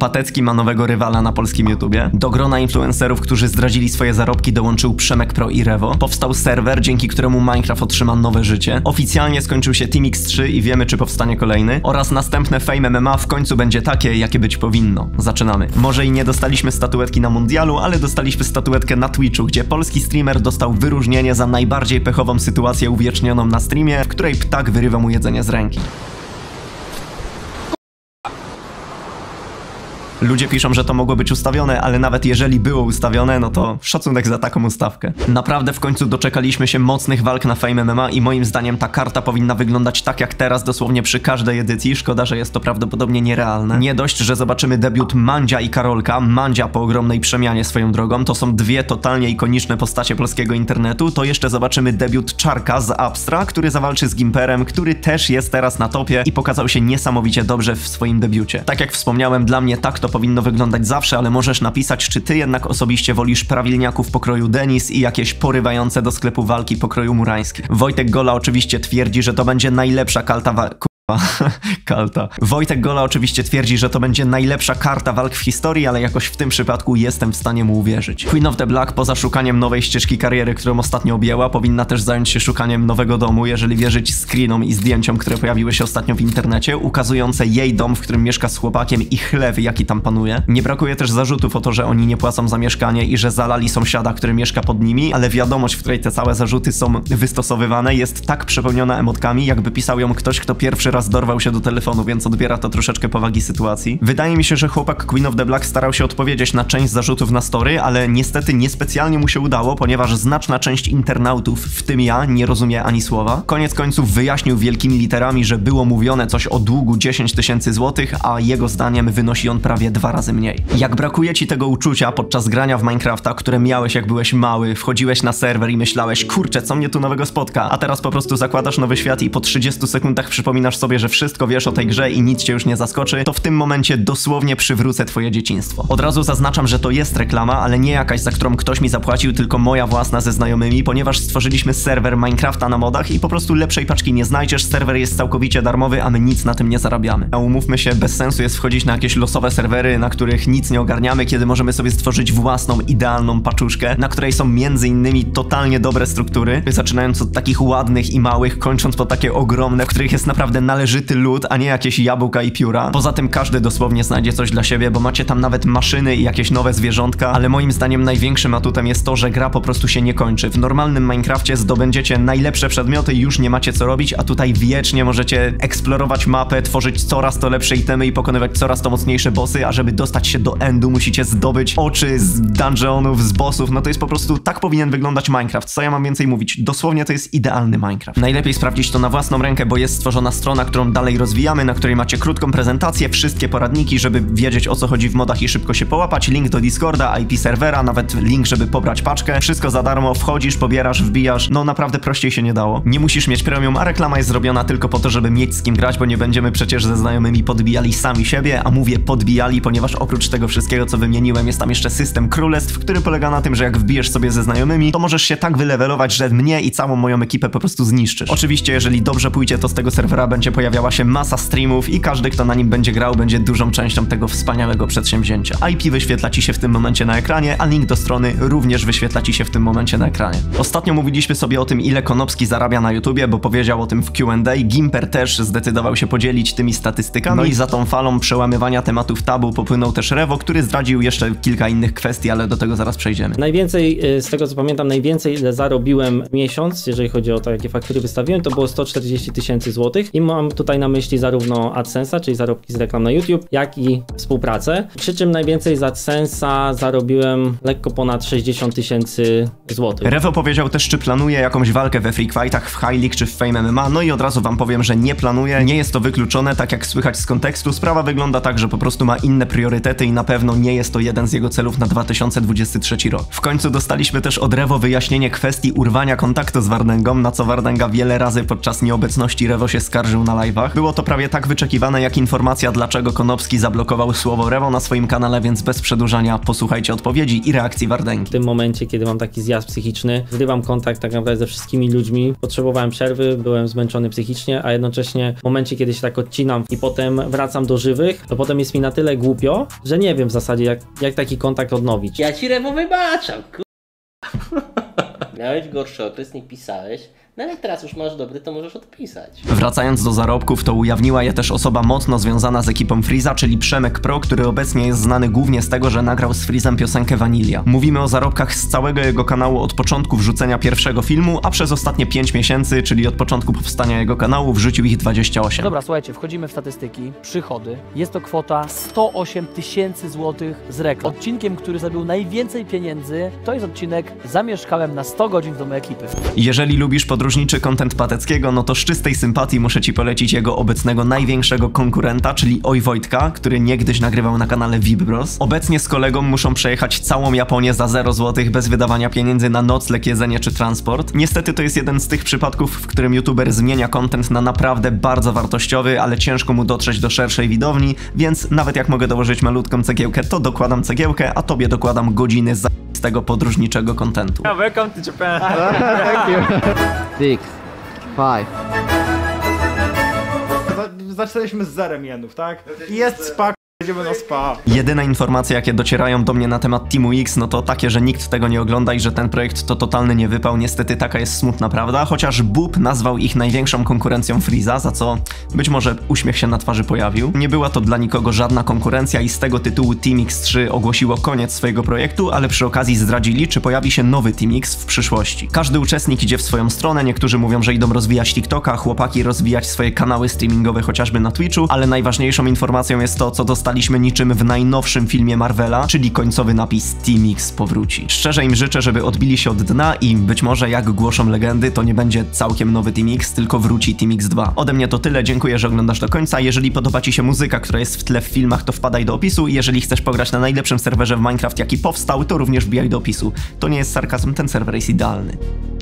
Patecki ma nowego rywala na polskim YouTubie. Do grona influencerów, którzy zdradzili swoje zarobki, dołączył Przemek Pro i Rewo. Powstał serwer, dzięki któremu Minecraft otrzyma nowe życie. Oficjalnie skończył się Team X3 i wiemy, czy powstanie kolejny. Oraz następne Fame MMA w końcu będzie takie, jakie być powinno. Zaczynamy. Może i nie dostaliśmy statuetki na mundialu, ale dostaliśmy statuetkę na Twitchu, gdzie polski streamer dostał wyróżnienie za najbardziej pechową sytuację uwiecznioną na streamie, w której ptak wyrywa mu jedzenie z ręki. Ludzie piszą, że to mogło być ustawione, ale nawet jeżeli było ustawione, no to szacunek za taką ustawkę. Naprawdę w końcu doczekaliśmy się mocnych walk na Fame MMA i moim zdaniem ta karta powinna wyglądać tak jak teraz, dosłownie przy każdej edycji. Szkoda, że jest to prawdopodobnie nierealne. Nie dość, że zobaczymy debiut Mandzia i Karolka. Mandzia po ogromnej przemianie swoją drogą. To są dwie totalnie ikoniczne postacie polskiego internetu. To jeszcze zobaczymy debiut Czarka z Abstra, który zawalczy z Gimperem, który też jest teraz na topie i pokazał się niesamowicie dobrze w swoim debiucie. Tak jak wspomniałem, dla mnie tak to powinno wyglądać zawsze, ale możesz napisać, czy ty jednak osobiście wolisz prawilniaków pokroju Denis i jakieś porywające do sklepu walki pokroju Murański. Wojtek Gola oczywiście twierdzi, że to będzie najlepsza Wojtek Gola oczywiście twierdzi, że to będzie najlepsza karta walk w historii, ale jakoś w tym przypadku jestem w stanie mu uwierzyć. Queen of the Black poza szukaniem nowej ścieżki kariery, którą ostatnio objęła, powinna też zająć się szukaniem nowego domu, jeżeli wierzyć screenom i zdjęciom, które pojawiły się ostatnio w internecie, ukazujące jej dom, w którym mieszka z chłopakiem i chlew, jaki tam panuje. Nie brakuje też zarzutów o to, że oni nie płacą za mieszkanie i że zalali sąsiada, który mieszka pod nimi, ale wiadomość, w której te całe zarzuty są wystosowywane, jest tak przepełniona emotkami, jakby pisał ją ktoś, kto pierwszy raz dorwał się do telefonu, więc odbiera to troszeczkę powagi sytuacji. Wydaje mi się, że chłopak Queen of the Black starał się odpowiedzieć na część zarzutów na story, ale niestety niespecjalnie mu się udało, ponieważ znaczna część internautów, w tym ja, nie rozumie ani słowa. Koniec końców wyjaśnił wielkimi literami, że było mówione coś o długu 10 000 złotych, a jego zdaniem wynosi on prawie 2 razy mniej. Jak brakuje ci tego uczucia podczas grania w Minecrafta, które miałeś jak byłeś mały, wchodziłeś na serwer i myślałeś, kurczę, co mnie tu nowego spotka, a teraz po prostu zakładasz nowy świat i po 30 sekundach przypominasz sobie, że wszystko wiesz o tej grze i nic cię już nie zaskoczy, to w tym momencie dosłownie przywrócę twoje dzieciństwo. Od razu zaznaczam, że to jest reklama, ale nie jakaś, za którą ktoś mi zapłacił, tylko moja własna ze znajomymi, ponieważ stworzyliśmy serwer Minecrafta na modach i po prostu lepszej paczki nie znajdziesz, serwer jest całkowicie darmowy, a my nic na tym nie zarabiamy. A umówmy się, bez sensu jest wchodzić na jakieś losowe serwery, na których nic nie ogarniamy, kiedy możemy sobie stworzyć własną, idealną paczuszkę, na której są między innymi totalnie dobre struktury, zaczynając od takich ładnych i małych, kończąc po takie ogromne, w których jest naprawdę należyty lód, a nie jakieś jabłka i pióra. Poza tym każdy dosłownie znajdzie coś dla siebie, bo macie tam nawet maszyny i jakieś nowe zwierzątka, ale moim zdaniem największym atutem jest to, że gra po prostu się nie kończy. W normalnym Minecrafcie zdobędziecie najlepsze przedmioty i już nie macie co robić, a tutaj wiecznie możecie eksplorować mapę, tworzyć coraz to lepsze itemy i pokonywać coraz to mocniejsze bossy, a żeby dostać się do endu, musicie zdobyć oczy z dungeonów, z bossów. No to jest po prostu, tak powinien wyglądać Minecraft. Co ja mam więcej mówić? Dosłownie to jest idealny Minecraft. Najlepiej sprawdzić to na własną rękę, bo jest stworzona strona, którą dalej rozwijamy, na której macie krótką prezentację, wszystkie poradniki, żeby wiedzieć, o co chodzi w modach i szybko się połapać, link do Discorda, IP serwera, nawet link, żeby pobrać paczkę. Wszystko za darmo, wchodzisz, pobierasz, wbijasz, no naprawdę prościej się nie dało. Nie musisz mieć premium, a reklama jest zrobiona tylko po to, żeby mieć z kim grać, bo nie będziemy przecież ze znajomymi podbijali sami siebie, a mówię podbijali, ponieważ oprócz tego wszystkiego, co wymieniłem, jest tam jeszcze system królestw, który polega na tym, że jak wbijesz sobie ze znajomymi, to możesz się tak wylewelować, że mnie i całą moją ekipę po prostu zniszczysz. Oczywiście, jeżeli dobrze pójdzie, to z tego serwera będzie pojawiała się masa streamów i każdy, kto na nim będzie grał, będzie dużą częścią tego wspaniałego przedsięwzięcia. IP wyświetla ci się w tym momencie na ekranie, a link do strony również wyświetla ci się w tym momencie na ekranie. Ostatnio mówiliśmy sobie o tym, ile Konopski zarabia na YouTubie, bo powiedział o tym w Q&A. Gimper też zdecydował się podzielić tymi statystykami. No i za tą falą przełamywania tematów tabu popłynął też Rewo, który zdradził jeszcze kilka innych kwestii, ale do tego zaraz przejdziemy. Najwięcej, z tego co pamiętam, najwięcej ile zarobiłem w miesiąc, jeżeli chodzi o to, jakie faktury wystawiłem, to było 140 000 złotych i mam tutaj na myśli zarówno AdSense'a, czyli zarobki z reklam na YouTube, jak i współpracę. Przy czym najwięcej z AdSense'a zarobiłem lekko ponad 60 000 złotych. Rewo powiedział też, czy planuje jakąś walkę we Freak Fightach, w High League czy w Fame MMA, no i od razu wam powiem, że nie planuje, nie jest to wykluczone, tak jak słychać z kontekstu. Sprawa wygląda tak, że po prostu ma inne priorytety i na pewno nie jest to jeden z jego celów na 2023 rok. W końcu dostaliśmy też od Rewo wyjaśnienie kwestii urwania kontaktu z Wardęgą, na co Wardęga wiele razy podczas nieobecności Rewo się skarżył na na live'ach. Było to prawie tak wyczekiwane jak informacja, dlaczego Konopski zablokował słowo Rewo na swoim kanale, więc bez przedłużania posłuchajcie odpowiedzi i reakcji Wardęgi. W tym momencie, kiedy mam taki zjazd psychiczny, zrywam kontakt tak naprawdę ze wszystkimi ludźmi, potrzebowałem przerwy, byłem zmęczony psychicznie, a jednocześnie w momencie, kiedy się tak odcinam i potem wracam do żywych, to potem jest mi na tyle głupio, że nie wiem w zasadzie jak taki kontakt odnowić. Ja ci Rewo wybaczam, Miałeś gorszy okres, nie pisałeś. No ale teraz już masz dobry, to możesz odpisać. Wracając do zarobków, to ujawniła je też osoba mocno związana z ekipą Freeza, czyli Przemek Pro, który obecnie jest znany głównie z tego, że nagrał z Freezem piosenkę Vanilla. Mówimy o zarobkach z całego jego kanału od początku wrzucenia pierwszego filmu, a przez ostatnie 5 miesięcy, czyli od początku powstania jego kanału, wrzucił ich 28. Dobra, słuchajcie, wchodzimy w statystyki, przychody. Jest to kwota 108 000 złotych z reklam. Odcinkiem, który zabił najwięcej pieniędzy, to jest odcinek Zamieszkałem na 100 godzin w domu ekipy. Jeżeli lubisz podróżniczy content Pateckiego, no to z czystej sympatii muszę ci polecić jego obecnego największego konkurenta, czyli Oj Wojtka, który niegdyś nagrywał na kanale VIP Bros. Obecnie z kolegą muszą przejechać całą Japonię za 0 zł bez wydawania pieniędzy na nocleg, jedzenie czy transport. Niestety to jest jeden z tych przypadków, w którym youtuber zmienia content na naprawdę bardzo wartościowy, ale ciężko mu dotrzeć do szerszej widowni, więc nawet jak mogę dołożyć malutką cegiełkę, to dokładam cegiełkę, a tobie dokładam godziny z tego podróżniczego contentu. Welcome to Japan. Thank you. 6, 5. Zaczęliśmy z 0 jenów, tak? Jest spa, jedziemy na spa. Jedyne informacje, jakie docierają do mnie na temat Teamu X, no to takie, że nikt tego nie ogląda i że ten projekt to totalny niewypał. Niestety taka jest smutna prawda, chociaż Bób nazwał ich największą konkurencją Freeza, za co być może uśmiech się na twarzy pojawił. Nie była to dla nikogo żadna konkurencja i z tego tytułu Team X3 ogłosiło koniec swojego projektu, ale przy okazji zdradzili, czy pojawi się nowy Team X w przyszłości. Każdy uczestnik idzie w swoją stronę, niektórzy mówią, że idą rozwijać TikToka, chłopaki rozwijać swoje kanały streamingowe chociażby na Twitchu, ale najważniejszą informacją jest to, co dostaliśmy niczym w najnowszym filmie Marvela, czyli końcowy napis Team X powróci. Szczerze im życzę, żeby odbili się od dna i być może, jak głoszą legendy, to nie będzie całkiem nowy Team X, tylko wróci Team X2. Ode mnie to tyle, dziękuję, że oglądasz do końca. Jeżeli podoba ci się muzyka, która jest w tle w filmach, to wpadaj do opisu i jeżeli chcesz pograć na najlepszym serwerze w Minecraft, jaki powstał, to również wbijaj do opisu. To nie jest sarkazm, ten serwer jest idealny.